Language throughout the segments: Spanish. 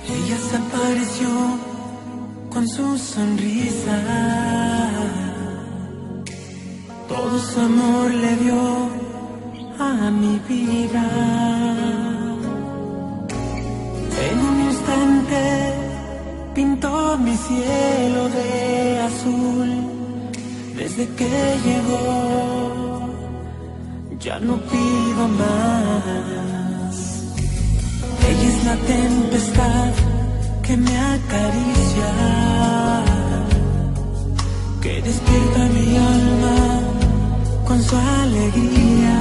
Ella se apareció con su sonrisa, todo su amor le dio a mi vida. En un instante pintó mi cielo de azul. Desde que llegó ya no pido más. Ella es la tempestad que me acaricia, que despierta mi alma con su alegría.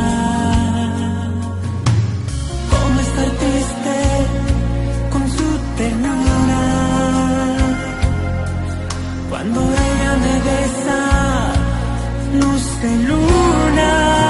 Cómo estar triste con su ternura, cuando ella me besa, luz de luna.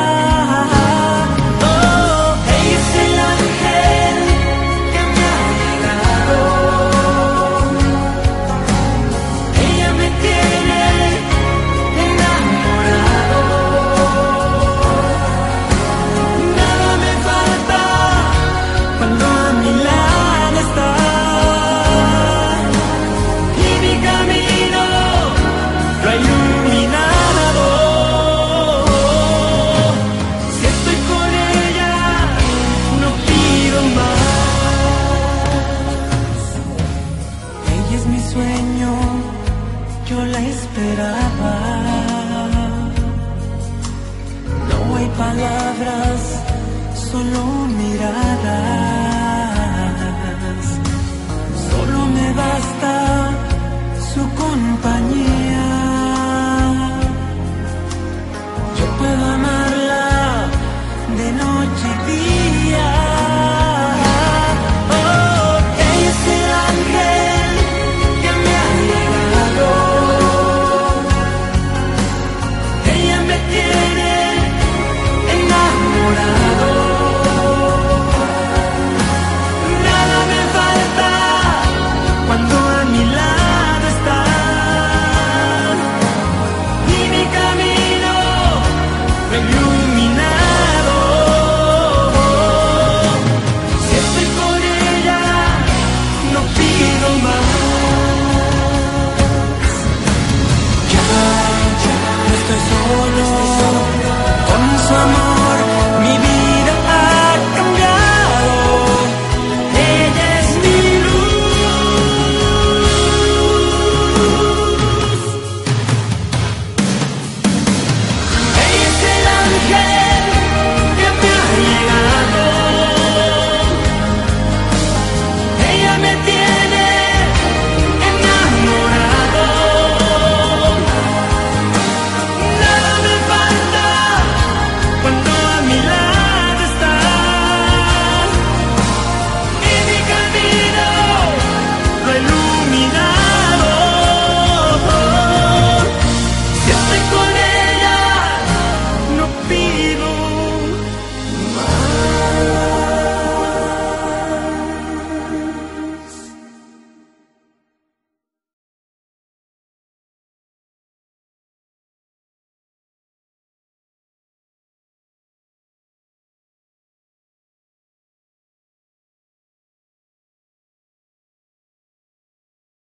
Yo la esperaba, no hay palabras, solo miradas.